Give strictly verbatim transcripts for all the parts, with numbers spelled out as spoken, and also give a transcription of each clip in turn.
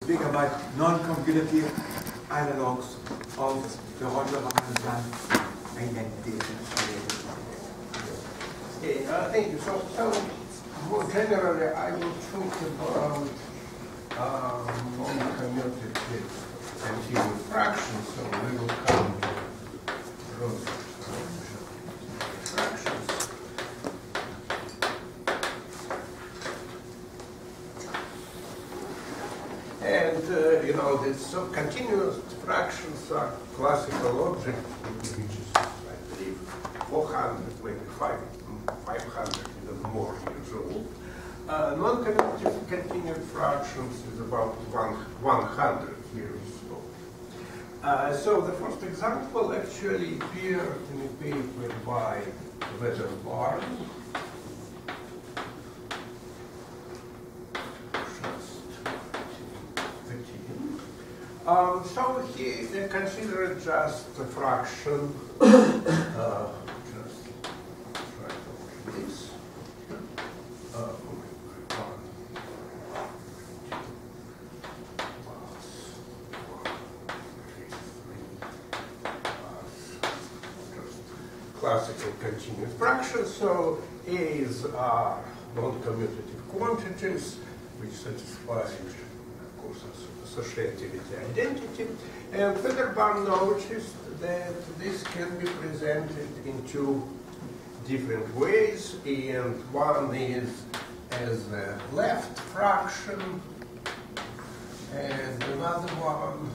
speak about non-commutative analogs of the Roger-Ramanujan identity. Okay, uh, thank you. So, so more generally, I will talk about uh, non-commutative continuous fractions. So we will come to those fractions. And uh, you know, these so continuous fractions are classical objects, which is, I believe, four hundred, maybe five, five hundred, even more years old. Uh, non-commutative continuous fractions is about one, one hundred years old. Uh, so the first example actually appeared in a paper by Wedderburn. Um, so he uh, considered just a fraction, uh, just right over this. Uh, classical continuous fractions. So A's are non-commutative quantities which satisfy, of course, associativity identity. And Wedderburn noticed that this can be presented in two different ways. And one is as a left fraction, and another one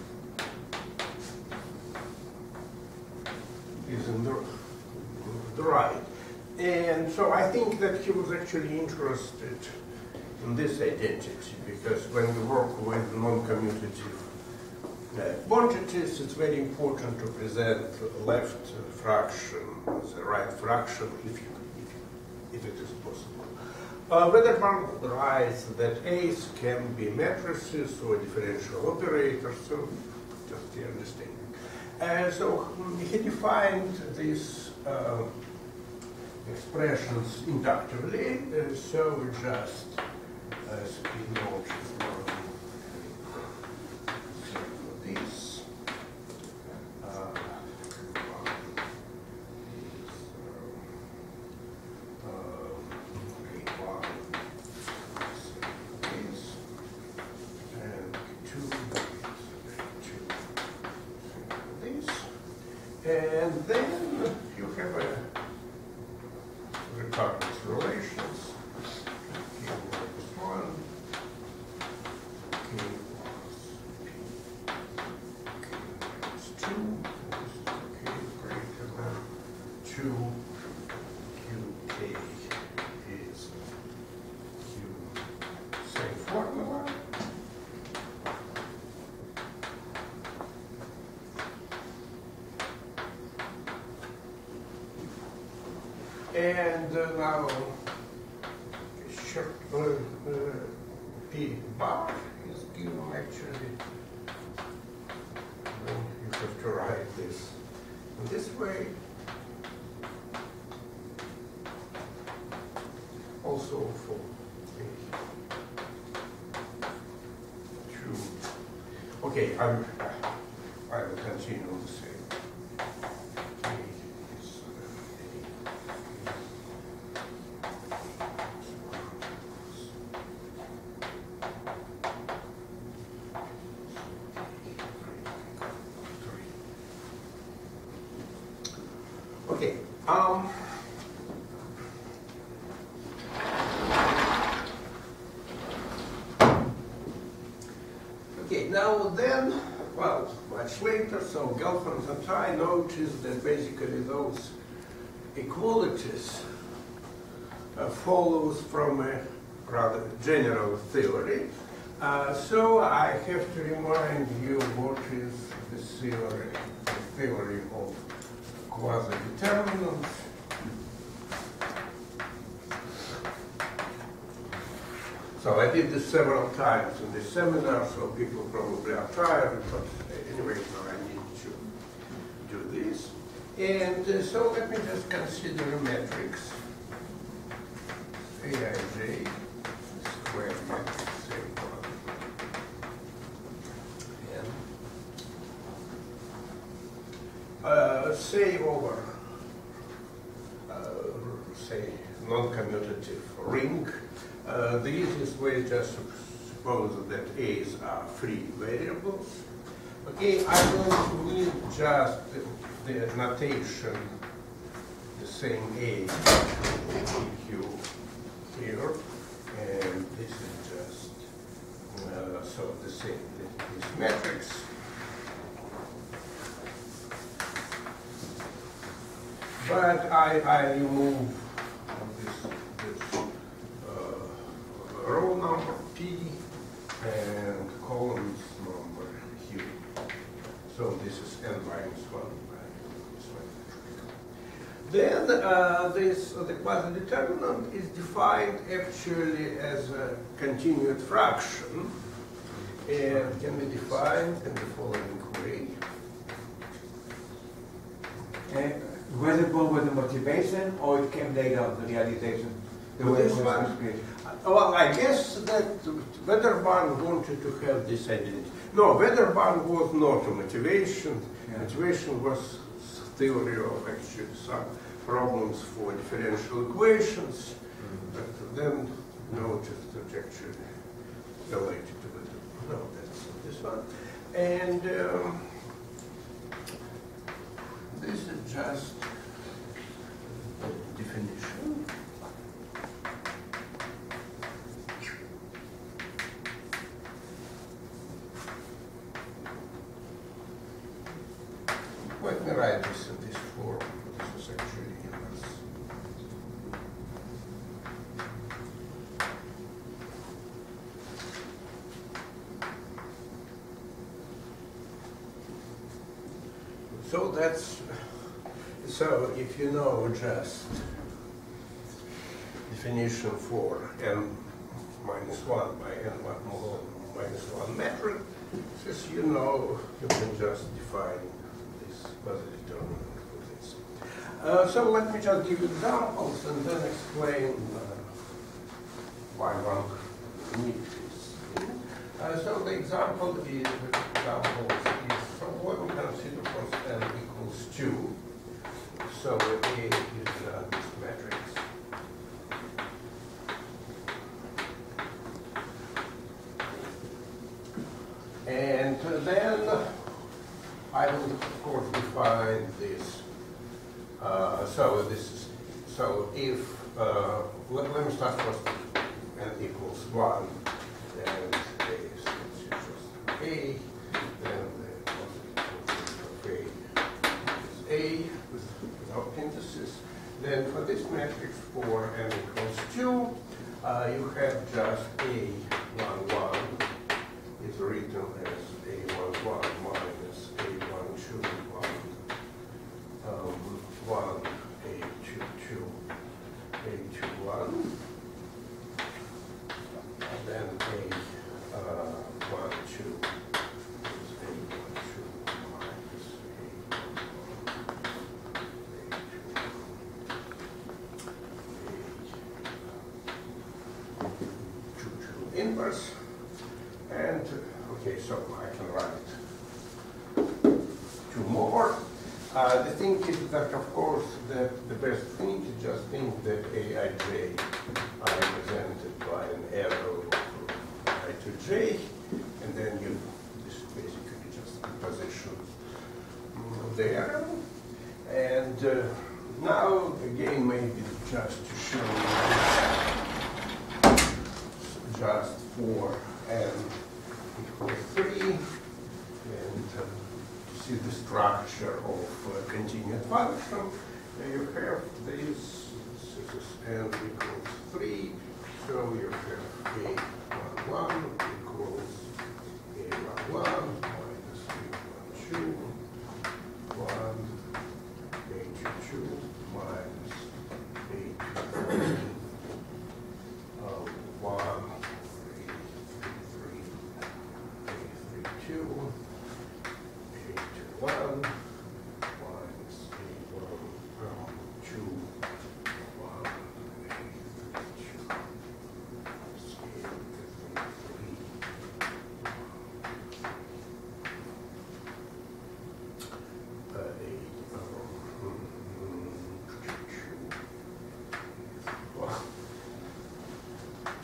is in the, the right. And so I think that he was actually interested in this identity, because when you work with non-commutative uh, quantities, it's very important to present left fraction as a right fraction if, you, if, if it is possible. Uh, Wedderburn writes that A's can be matrices or differential operators, so just the understanding. Uh, so he defined these uh, expressions inductively, uh, so just as we know for this. Uh, And then you have a recurrence relations. K minus one, K plus P, K minus two, K greater than two, Q K is Q, same formula. And uh, now, short, uh, uh, P bar is given actually. Then you have to write this in this way. Also for two. Okay, I'm, I will continue the same. Okay. Um, okay, now then, well, much later, so Gelfand and I noticed that basically those equalities uh, follows from a rather general theory. Uh, so I have to remind you what is this theory, the theory of quasi-determinants. So I did this several times in this seminar, so people probably are tired, but anyway, now I need to do this. And uh, so let me just consider a matrix, A I J, square matrix, A one, uh, say over, uh, say, non-commutative ring. Uh, the easiest way is just to suppose that A's are free variables. Okay, I will need just the, the notation, the same A, Q here, and this is just, uh, so the same, this matrix. But I, I remove this, this uh, row number P and columns number Q. So this is n minus one. Then uh, this uh, the quasi-determinant is defined actually as a continued fraction, and can be defined in the following way. And was it born with the motivation, or it came later, the realization? The way This it was one, created? well, I guess that Wedderburn wanted to have this identity. No, Wedderburn was not a motivation. Yeah. Motivation was theory of actually some problems for differential equations, mm-hmm. but then noticed that actually related to it. No, that's this one. And um, this is just the definition. Let me write this in this form. This is actually inverse. So that's, so if you know just definition for n minus one by n minus one metric, since you know, you can just define quasi-determinant for this. Uh, so let me just give examples and then explain uh, why one needs this. Uh, so the example is, example is, so what we consider first n equals two. So A is uh, this matrix. And uh, then I will, of course, define this. Uh, so this is, so if, uh, let, let me start first, n equals one, and A is just A, then the of A is A without parentheses. Then for this matrix for n equals two, uh, you have just A one one is written as A one one minus A one two one, um, one A two two, A two one, and then A uh, one two is A one two minus A one, A two two inverse. And, okay, so I can write two more. Uh, the thing is that, of course, that the best thing is just think that A I J are represented by an arrow I to J, and then you, this is basically just the position of the arrow. And uh, now, again, maybe just to show you this, just for n equals three, and uh, to see the structure of uh, continued function, uh, you have this, this is n equals three, so you have A one one equals A one one minus A one two, one, A two two minus A two three, uh, one, two, A two one, minus A one, um, two, one, A two, minus A three, uh, A, uh,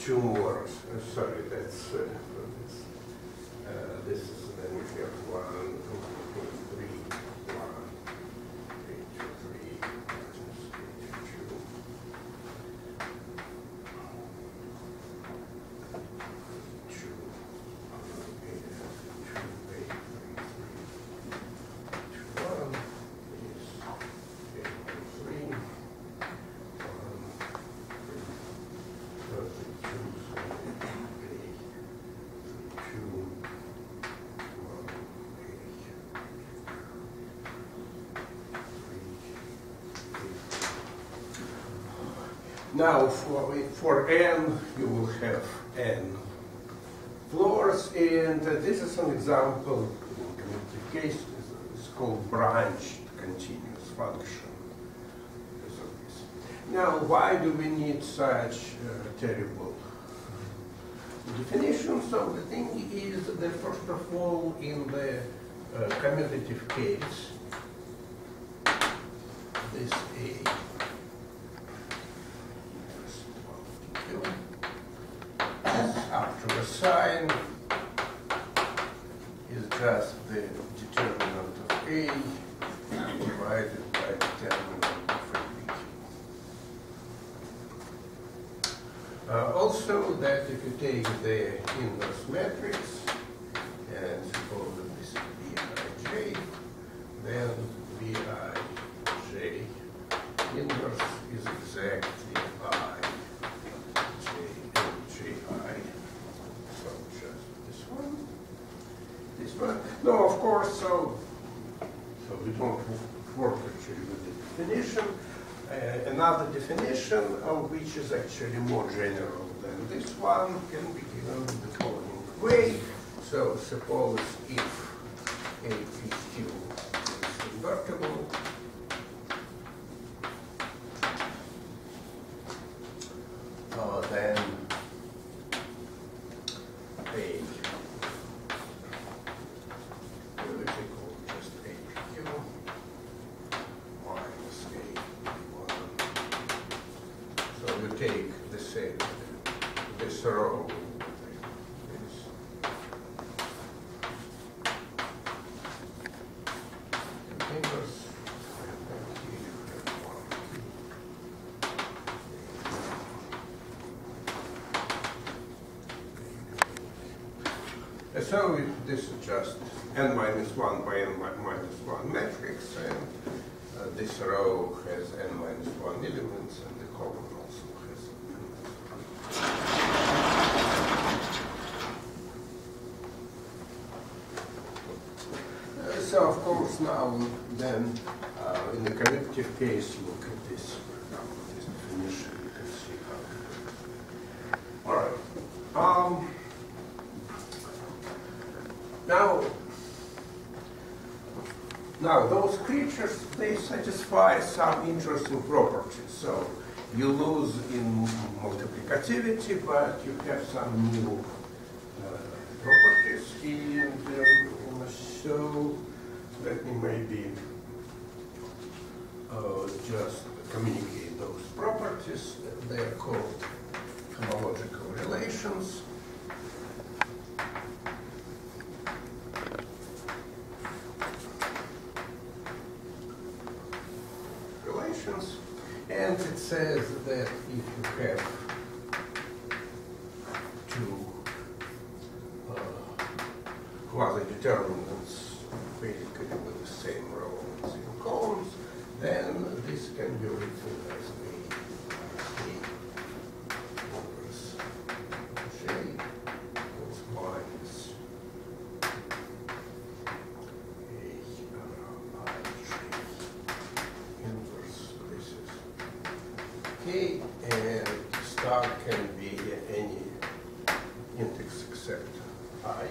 two more. Uh, sorry, that's uh, this. Uh, this is then we have one, two, three, one, eight, three, minus eight, two. Two, eight, two, eight, three, three. One is eight, three, one, now for, for n, you will have n floors, and uh, this is an example in connected case. It's called branched continuous function. Now, why do we need such uh, terrible definition? So the thing is that first of all, in the uh, commutative case, this A after a sign is just the determinant of A divided by determinant of A B Q. Uh, also, that if you take the inverse matrix and suppose that this is B I J, then B I J inverse is exactly I. No, of course, so, so we don't work actually with the definition. Uh, another definition, of which is actually more general than this one, can be given the following way. So suppose if A P Q is invertible, uh, then A take the same, this row, this. Inverse, and so this is just n minus one by n minus one matrix, and uh, this row has n minus one elements, and the column also. So, of course, now, then, uh, in the commutative case, look at this, this definition, you can see how. All right. Um, now, now, those creatures, they satisfy some interesting properties. So, you lose in multiplicativity, but you have some new uh, properties. And um, so, let me maybe uh, just communicate those properties. They are called homological relations. Relations. And it says that if you have two uh, quasi-determinants basically with the same row and same columns, then this can be written as A, A inverse J equals minus A I J inverse. This is K, and star can be any index except I.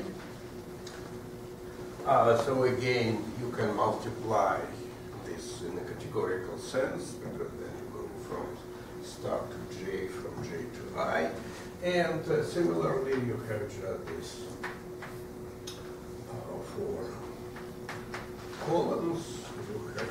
Uh, so again, you can multiply this in a categorical sense, because then you go from star to J, from J to I. And uh, similarly, you have just this uh, for columns. You have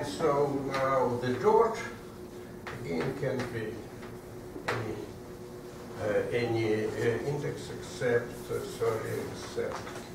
so now the dot again can be any, uh, any uh, index except, uh, sorry, except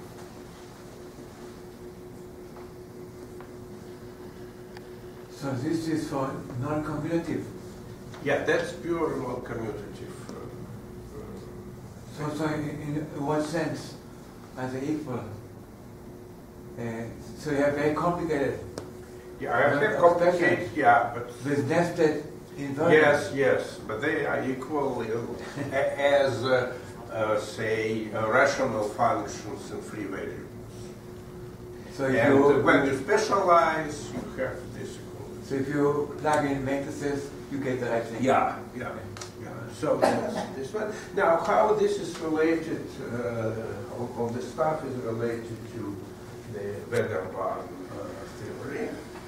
So this is for non-commutative. yeah, that's pure non-commutative. Uh, So, so in, in what sense are they equal? Uh, so you have very complicated yeah, I have complicated, yeah, but with nested inversions. yes, yes, but they are equal uh, as, uh, uh, say, uh, rational functions and free variables. So if And you when you specialize, you have this equality. so if you plug in matrices, you get the right thing. Yeah, yeah, yeah. So that's this one. Now, how this is related, uh, all, all this stuff is related to the Vederbahn uh, theory.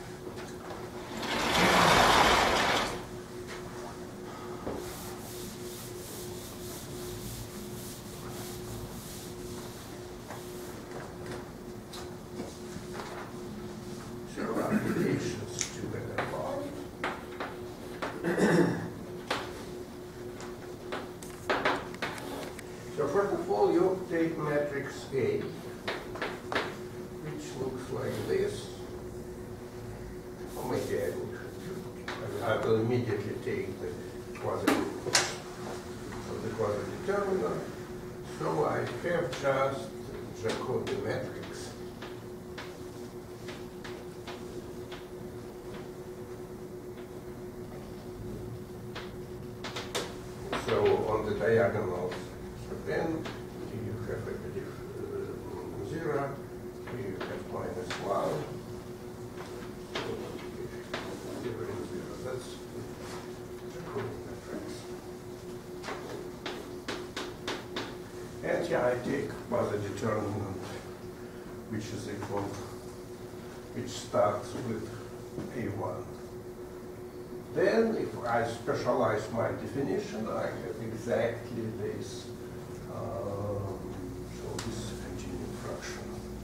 Several applications to Vederbahn. So first of all, you take matrix A, which looks like this. Oh my God. I will immediately take the quasi so the quasi-determinant. So I have just Jacobi matrix. So on the diagonals, so then you have a bit of uh, zero, you have minus one. So zero and zero, that's Jacobi matrix. And yeah, I take quasi-determinant, which is equal, which starts with A one. Then, if I specialize my definition, I have exactly this, um, so this is a continued fraction.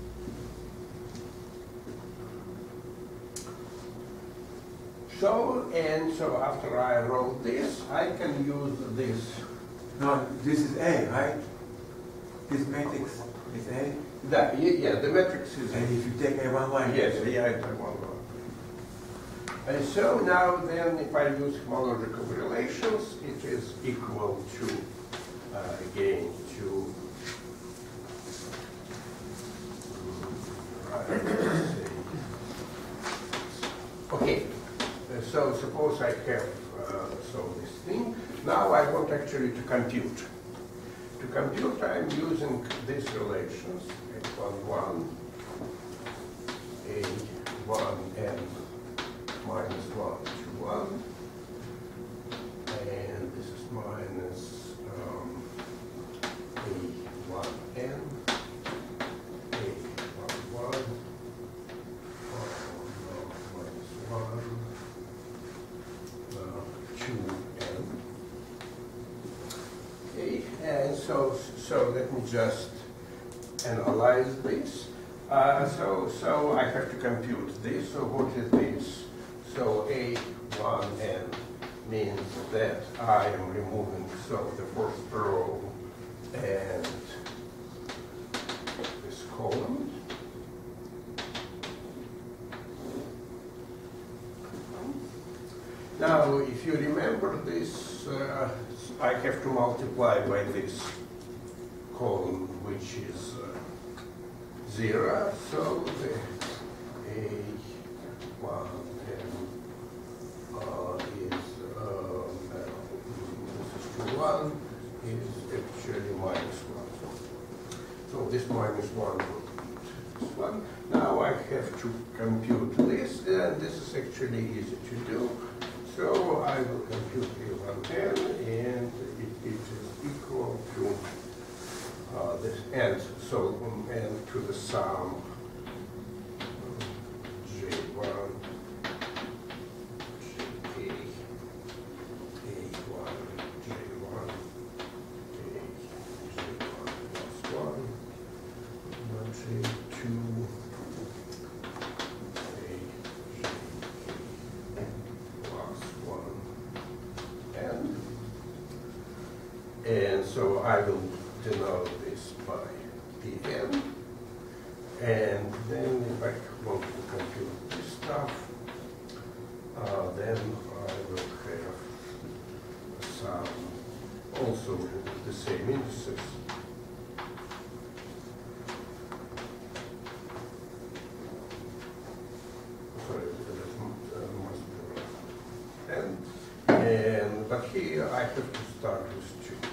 So, and so after I wrote this, I can use this. No, this is A, right? This matrix is A. That, yeah, the matrix is. And if you take A one one, Yes, yeah, I want to. And so now then, if I use homological relations, it is equal to, uh, again, to, um, right, okay, uh, so suppose I have, uh, so this thing. Now I want actually to compute. To compute, I'm using these relations, H one one, A one, and minus one to one, and this is minus um, A one n, A one one, uh, minus one, uh, two n. Okay, and so, so let me just analyze this. Uh, so, so I have to compute this. So what is this? So A one n means that I am removing so the first row and this column. Now, if you remember this, uh, I have to multiply by this column, which is uh, zero. So the A one Uh, is, uh, this is two one, is actually minus one. So this minus one will be this one. Now I have to compute this, and this is actually easy to do. So I will compute A one n, and it, it is equal to uh, this, and so, um, and to the sum J one. I will denote this by Pn. And then if I want to compute this stuff, uh, then I will have some also the same indices. Sorry, that must be right. And, and but here I have to start with two.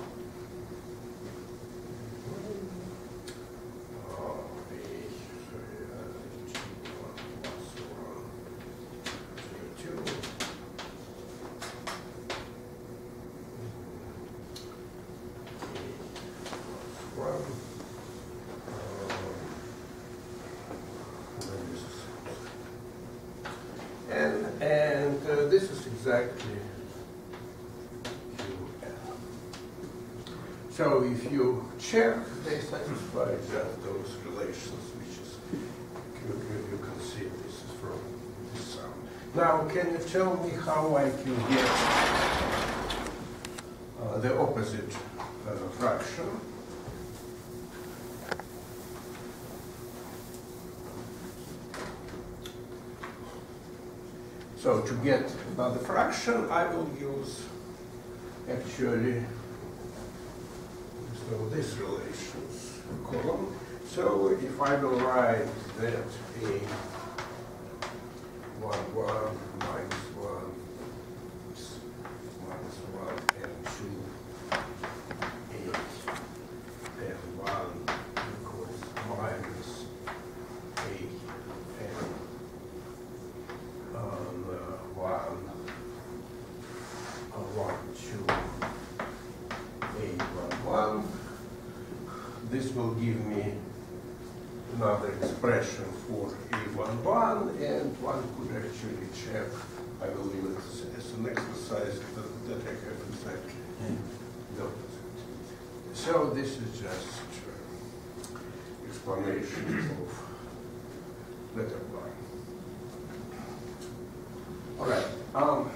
And, and uh, this is exactly Q N. So if you check, they satisfy just those relations, which is, you, you, you can see this is from this sum. Now, can you tell me how I can get uh, the opposite uh, fraction? So to get another fraction, I will use actually so this relations column. So if I will write that a one one minus one minus one and two eight and one equals minus eight and um, uh, one uh, one two eight one one. This will give me another expression for A one one, and one could actually check. I will leave it as, as an exercise that, that I have exactly the opposite. So this is just uh, explanation of letter line. All right. Um,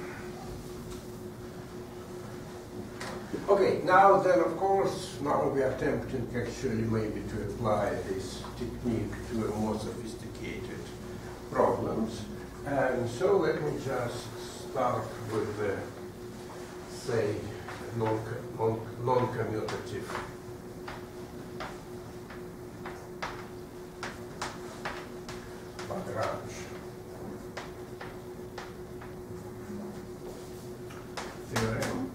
Okay, now then, of course, now we are attempting actually maybe to apply this technique to a more sophisticated problems. And so let me just start with the, say, non, non, non-commutative Lagrange theorem.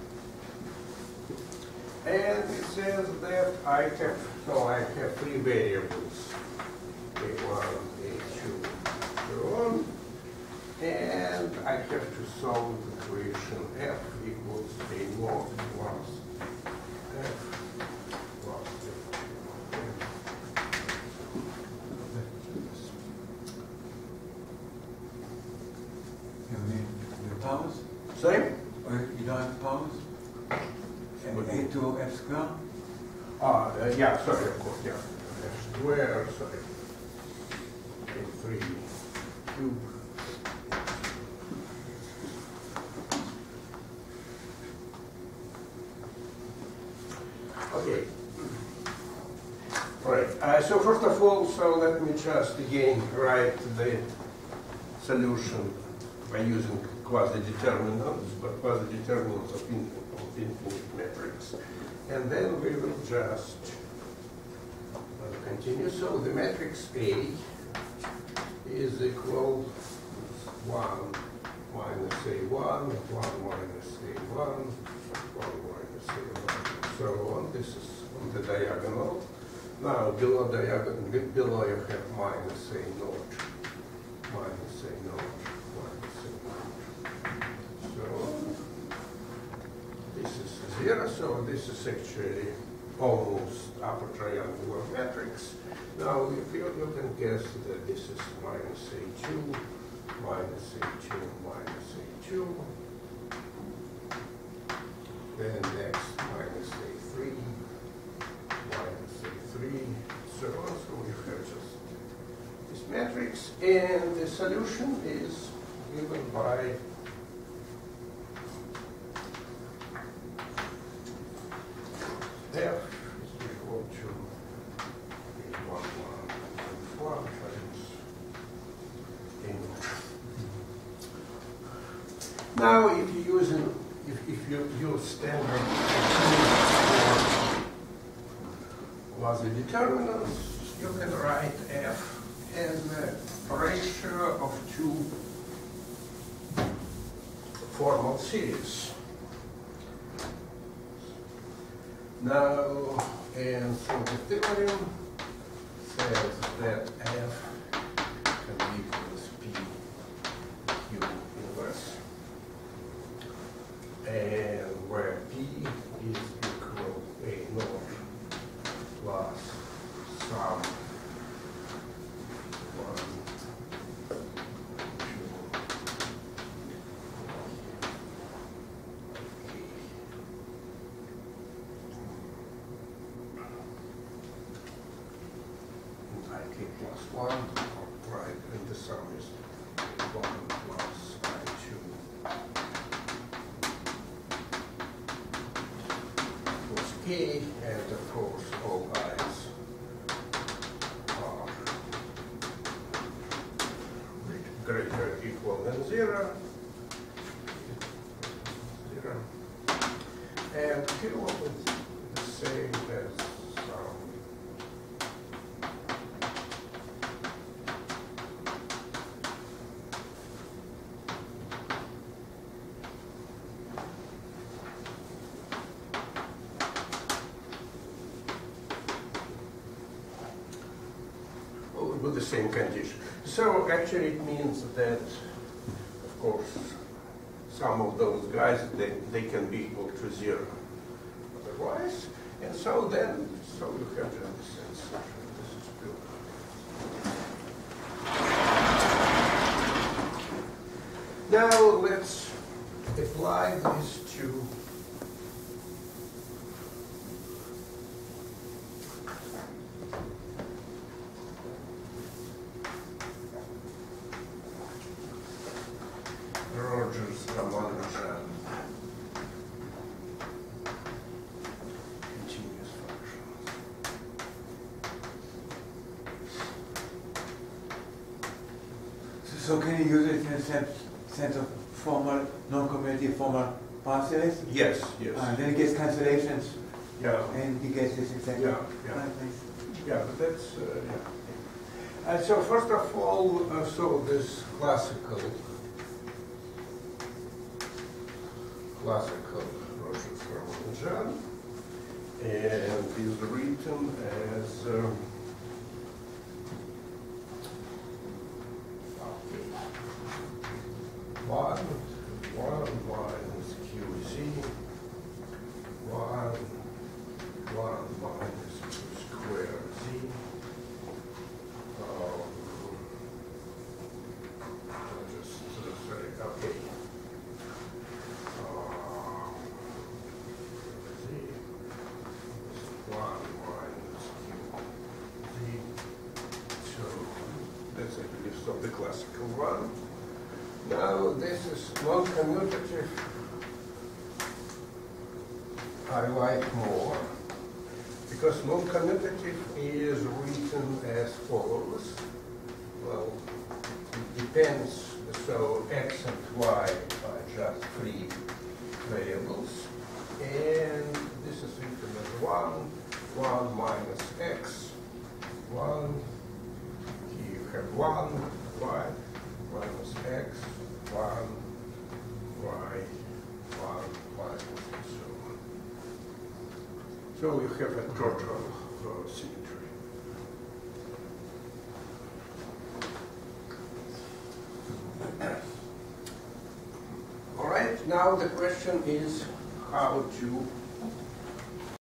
And it says that I have, so I have three variables, A one, A two, so on, and I have to solve the equation F equals A naught plus F plus F. You mean the powers? Sorry? Or you don't have powers? A to F square? Ah, uh, yeah, sorry, of course, yeah. F square, sorry. A three cube. Okay. All right. Uh, so first of all, so let me just again write the solution by using quasi-determinants, but quasi-determinants of infinite, of infinite matrix. And then we will just uh, continue. So the matrix A is equal to one minus A one, one minus A one, one minus A one, and so on. This is on the diagonal. Now below diagonal, below you have minus A naught, minus A naught, minus A naught. So this is zero, so this is actually almost upper triangular matrix. Now if you, you can guess that this is minus A two, minus A two, minus A two. Then next minus A three, minus A three, so on. So we have just this matrix, and the solution is given by F is equal to one, one, one times image. Now, if you use an, if, if you use standard quasi determinants, you can write F as a ratio of two formal series. Now, and so the theorem says that F can be equal to P Q inverse, and where P is equal A naught plus sum one, two, I K plus one, right, and the sum is one plus I two plus K, and of course all i's are greater or equal than zero, zero, and Q is the same as sum with the same condition. So actually it means that, of course, some of those guys, they, they can be equal to zero otherwise. And so then, so you have to understand this is built. Now let's apply this to Rogers Ramanujan continuous functions. So, so can you use it in a sense, sense of formal, non-commutative formal partials? Yes, yes. And then it gets cancellations, Yeah. and he gets this exactly. Yeah, yeah. Right, nice. Yeah, but that's, uh, yeah. And so first of all, uh, so this classical, classical Rogers Ramanujan, and is written as um, one, one minus Q Z, one, one minus Q squared Z. Um, I'll just uh, sorry, okay. Uh, Z is one minus Q Z. So that's a list of the classical one. Now this is non-commutative. I like more because non-commutative is written as follows. Well, it depends. So x and y are just free variables, and this is written as one, one minus x, one. Here you have one, y minus x, one, y, one, minus, and so on. So you have a total uh, symmetry. All right, now the question is how to